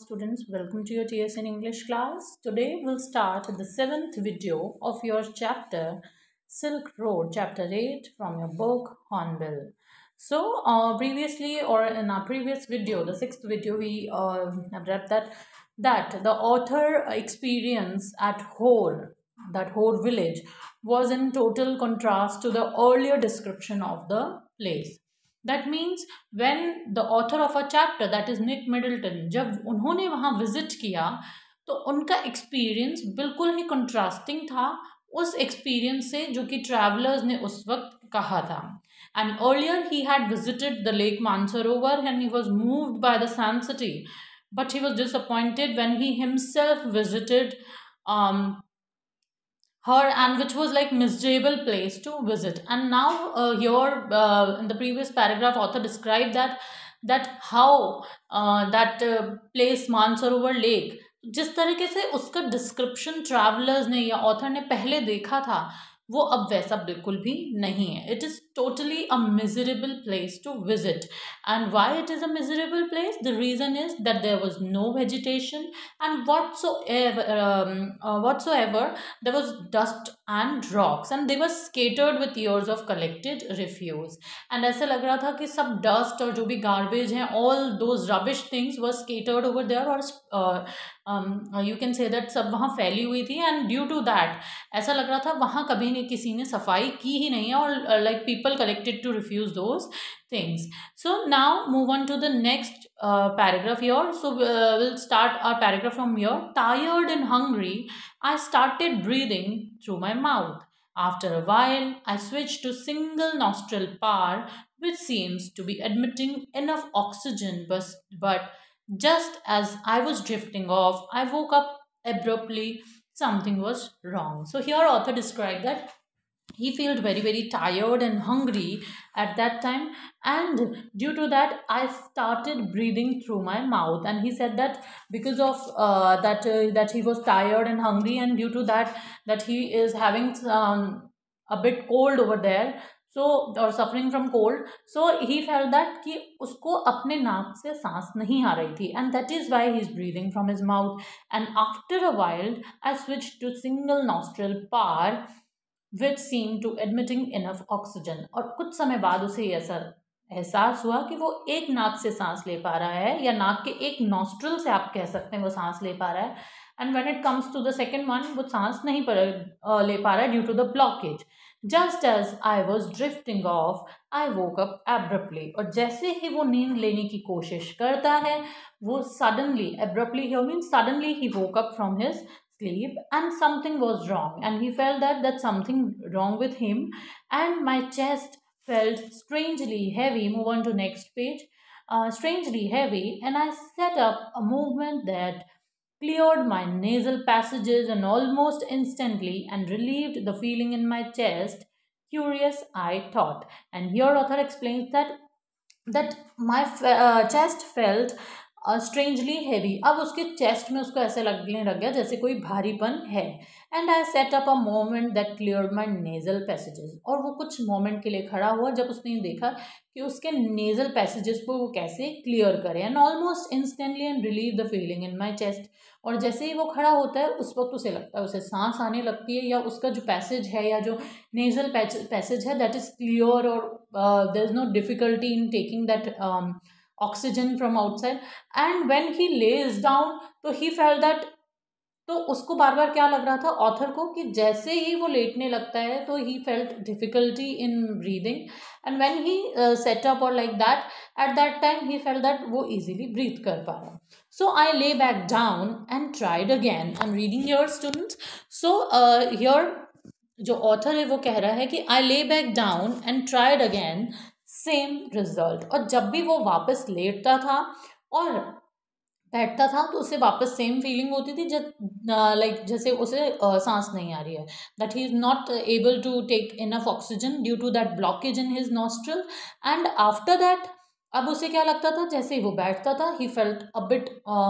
Students, welcome to your TSN English class. Today we'll start the seventh video of your chapter Silk Road, chapter 8 from your book Hornbill. So, previously or in our previous video, the sixth video, we have read that the author experience at Hor, that Hor village, was in total contrast to the earlier description of the place. That means when the author of a chapter that is Nick Middleton जब उन्होंने वहाँ visit किया तो उनका experience बिल्कुल ही contrasting था उस experience से जो कि ट्रैवलर्स ने उस वक्त कहा था. एंड अर्लियर ही had visited the lake Mansarovar and he was moved by the sand city, but he was disappointed when he himself visited her, and which was like miserable place to visit. And now here in the previous paragraph author described that how that place Mansarovar lake जिस तरीके से उसका description travellers ने या author ने पहले देखा था वो अब वैसा बिल्कुल भी नहीं है. It is totally a miserable place to visit. And why it is a miserable place? The reason is that there was no vegetation and whatsoever there was dust and rocks and they were scattered with years of collected refuse. And ऐसे लग रहा था कि सब dust और जो भी garbage हैं all those rubbish things were scattered over there और you can say that सब वहाँ फैली हुई थी. एंड ड्यू टू दैट ऐसा लग रहा था वहाँ कभी नहीं किसी ने सफाई की ही नहीं है और like people collected to refuse those things. So now move on to the next paragraph here. So we'll start our paragraph from here. Tired and hungry, I started breathing through my mouth. After a while, I switched to single nostril power, which seems to be admitting enough oxygen, but just as I was drifting off, I woke up abruptly. Something was wrong. So here author described that he felt very tired and hungry at that time, and due to that I started breathing through my mouth. And he said that because of that he was tired and hungry, and due to that he is having a bit cold over there, so or suffering from cold, so he felt that कि उसको अपने नाक से सांस नहीं आ रही थी, and that is why he is breathing from his mouth. And after a while I switched to single nostril power, which seem to admitting enough oxygen. और कुछ समय बाद उसे ऐसा एहसास हुआ कि वो एक नाक से सांस ले पा रहा है, या नाक के एक नॉस्ट्रल से आप कह सकते हैं वो सांस ले पा रहा है. And when it comes to the second one वो सांस नहीं ले पा रहा है due to the blockage. Just as I was drifting off I woke up abruptly. और जैसे ही वो नींद लेने की कोशिश करता है वो suddenly, abruptly here means suddenly, he woke up from his sleep and something was wrong, and he felt that something wrong with him, and my chest felt strangely heavy. Move on to next page. Strangely heavy, and I set up a movement that cleared my nasal passages and almost instantly and relieved the feeling in my chest. Curious, I thought. And here author explains that my chest felt strangely heavy. अब उसके chest में उसको ऐसे लगने लग गया जैसे कोई भारीपन है. And I set up a moment that cleared my nasal passages. और वो कुछ मोमेंट के लिए खड़ा हुआ जब उसने देखा कि उसके नेजल पैसेजेस को वो कैसे क्लियर करे. And almost instantly and relieve the feeling in my chest. और जैसे ही वो खड़ा होता है उस वक्त उसे लगता है, उसे सांस आने लगती है, या उसका जो पैसेज है या जो नेजल पैसेज है दैट इज़ क्लियर, और there is no difficulty in taking that oxygen from outside. And when he lays down तो ही फेल्ट दैट, तो उसको बार बार क्या लग रहा था ऑथर को कि जैसे ही वो लेटने लगता है तो he felt difficulty in breathing. And when he set up और like that, at that time he felt that वो इजीली ब्रीथ कर पा रहा. So I lay back down and tried again. I am reading your students. So your जो ऑथर है वो कह रहा है कि I lay back down and tried again, same result. और जब भी वो वापस लेटता था और बैठता था तो उसे वापस सेम फीलिंग होती थी, लाइक जैसे उसे सांस नहीं आ रही है, that he is not able to take enough oxygen due to that blockage in his nostril. And after that अब उसे क्या लगता था, जैसे ही वो बैठता था he felt a bit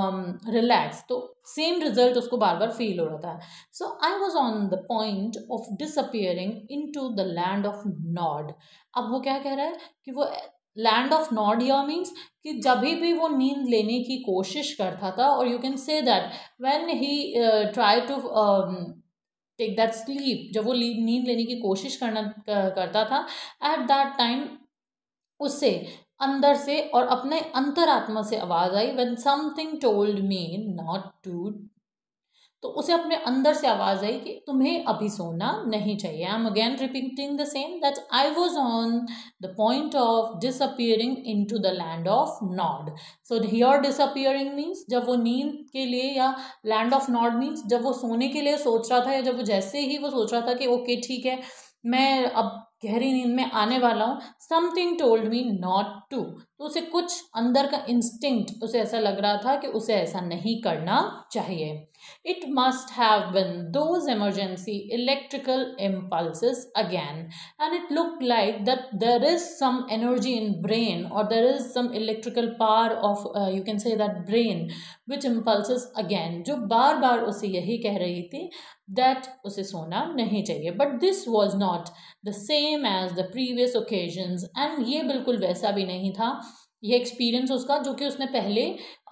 relax. तो सेम रिजल्ट उसको बार बार फील हो रहा था. So I was on the point of disappearing into the land of nod. अब वो क्या कह रहा है कि वो land of nod here means कि जब भी वो नींद लेने की कोशिश करता था, और you can say that when he try to take that sleep, जब वो नींद लेने की कोशिश करता था, एट दैट टाइम उसे अंदर से और अपने अंतरात्मा से आवाज आई, when something told me not to, तो उसे अपने अंदर से आवाज आई कि तुम्हें अभी सोना नहीं चाहिए। I am again repeating the same, that I was on the point of disappearing into the land of nod. So here disappearing means जब वो नींद के लिए, या लैंड ऑफ नॉड मीन्स जब वो सोने के लिए सोच रहा था, या जब वो जैसे ही वो सोच रहा था कि ओके ठीक है मैं अब गहरी नींद में आने वाला हूँ, something told me not to, तो उसे कुछ अंदर का इंस्टिंक्ट उसे ऐसा लग रहा था कि उसे ऐसा नहीं करना चाहिए। It must have been those emergency electrical impulses again, and it looked like that there is some energy in brain, or there is some electrical power of you can say that brain which impulses again, जो बार बार उसे यही कह रही थी that उसे सोना नहीं चाहिए। But this was not the same as the previous occasions, and ये बिल्कुल वैसा भी नहीं था ये एक्सपीरियंस उसका जो कि उसने पहले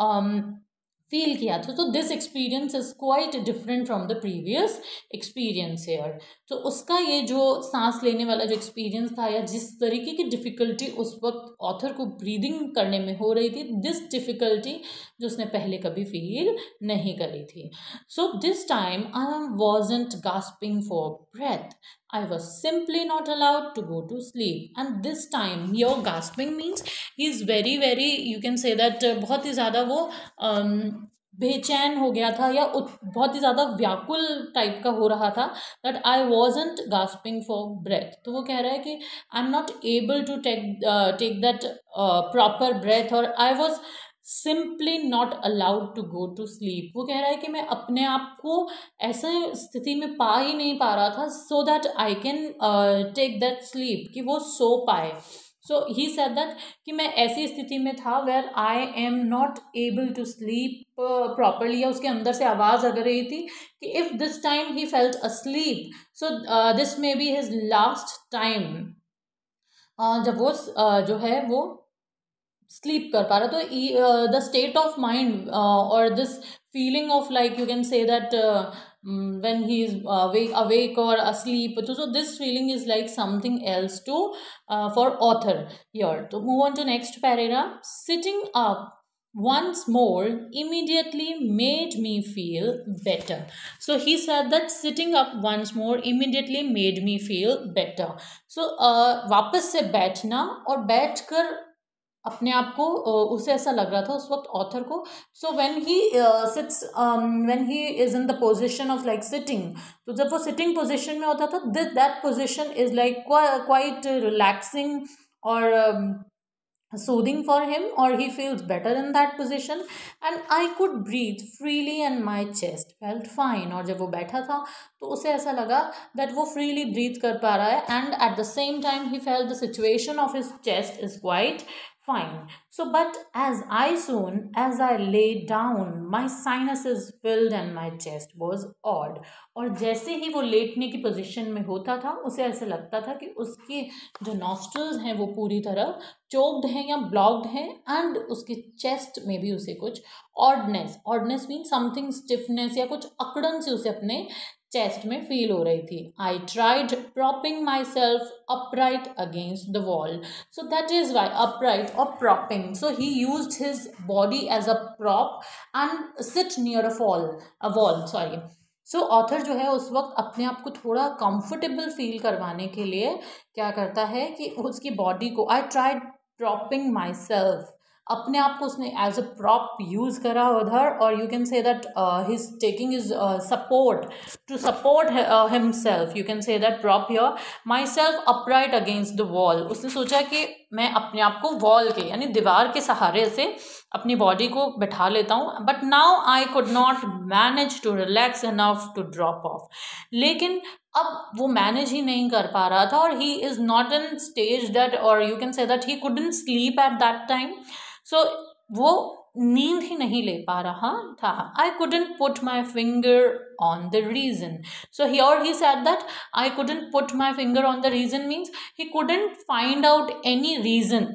फील किया था। तो this experience is quite different from the previous experience here. तो उसका ये जो सांस लेने वाला जो एक्सपीरियंस था, या जिस तरीके की डिफ़िकल्टी उस वक्त ऑथर को ब्रीदिंग करने में हो रही थी, दिस डिफ़िकल्टी जो उसने पहले कभी फील नहीं करी थी। So this time I wasn't gasping for breath, I was simply not allowed to go to sleep. And this time, your gasping means he is very, very, you can say that बहुत ही ज़्यादा वो बेचैन हो गया था, या बहुत ही ज़्यादा व्याकुल टाइप का हो रहा था, that I wasn't gasping for breath. तो वो कह रहा है कि I am not able to take that proper breath, और I was simply not allowed to go to sleep. वो कह रहा है कि मैं अपने आप को ऐसे स्थिति में पा ही नहीं पा रहा था, so that I can take that sleep, कि वो सो पाए। सो ही सेड दैट कि मैं ऐसी स्थिति में था where I am not able to sleep properly, या उसके अंदर से आवाज़ अगर रही थी कि if this time he felt asleep, so this may be his last time जब वो जो है वो स्लीप कर पा रहा। तो द स्टेट ऑफ माइंड और this feeling of like you can say that when he is awake or asleep, so this feeling is like something else to for author here. To move on to next paragraph, sitting up once more immediately made me feel better. So he said that sitting up once more immediately made me feel better. So वापस से बैठना और बैठकर अपने आप को उसे ऐसा लग रहा था उस वक्त ऑथर को। So when he sits, when he is in the position of like sitting, तो जब वो सिटिंग पोजीशन में होता था, that position is like quite relaxing और soothing for him, or he feels better in that position, and I could breathe freely and my chest felt fine। और जब वो बैठा था तो उसे ऐसा लगा that वो freely breathe कर पा रहा है, and at the same time he felt the situation of his chest is quite fine. So but as I lay down, my sinuses filled and my chest was odd। और जैसे ही वो लेटने की position में होता था, उसे ऐसा लगता था कि उसके जो नॉस्ट्रल्स हैं वो पूरी तरह चोक्ड हैं या ब्लॉक्ड हैं, एंड उसके चेस्ट में भी उसे कुछ ऑडनेस मीन समथिंग स्टिफनेस या कुछ अकड़न से उसे अपने चेस्ट में फील हो रही थी। I tried propping myself upright against the wall. So that is why upright और propping, so he used his body as a prop and sit near a wall sorry. So author जो है उस वक्त अपने आप को थोड़ा comfortable feel करवाने के लिए क्या करता है कि उसकी बॉडी को, I tried propping myself, अपने आप को उसने एज अ प्रॉप यूज़ करा उधर, और you can say that he is taking is support to support himself, you can say that prop here myself upright against the wall. उसने सोचा कि मैं अपने आप को वॉल के यानी दीवार के सहारे से अपनी बॉडी को बैठा लेता हूँ, but now I could not manage to relax enough to drop off. लेकिन अब वो मैनेज ही नहीं कर पा रहा था, और he is not in stage that, और you can say that he couldn't sleep at that time. So वो नींद ही नहीं ले पा रहा था। I couldn't put my finger on the reason. So here he said that I couldn't put my finger on the reason means he couldn't find out any reason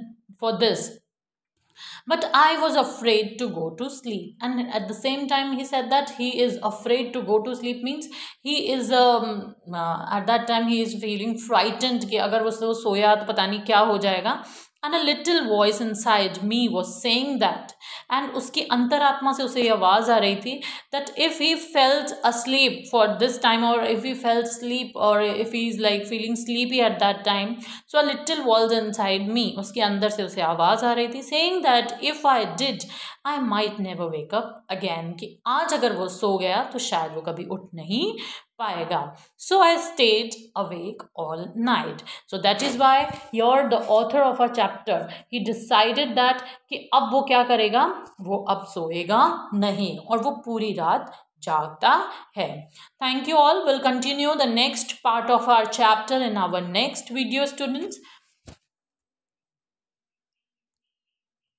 for this, but I was afraid to go to sleep. And at the same time, he said that he is afraid to go to sleep means he is at that time he is feeling frightened कि अगर वो सोया तो पता नहीं क्या हो जाएगा. And a little voice inside me was saying that, and उसकी अंतरात्मा से उसे ये आवाज़ आ रही थी that if he felt asleep for this time, or if he felt sleep, or if he is like feeling sleepy at that time, so a little voice inside me, उसके अंदर से उसे आवाज़ आ रही थी saying that if I did I might never wake up again, कि आज अगर वो सो गया तो शायद वो कभी उठ नहीं पाएगा. So I stayed awake all night. So that is why you're the author of a chapter. He decided that कि अब वो क्या करेगा, वो अब सोएगा नहीं और वो पूरी रात जागता है. Thank you all. We'll continue the next part of our chapter in our next video, students.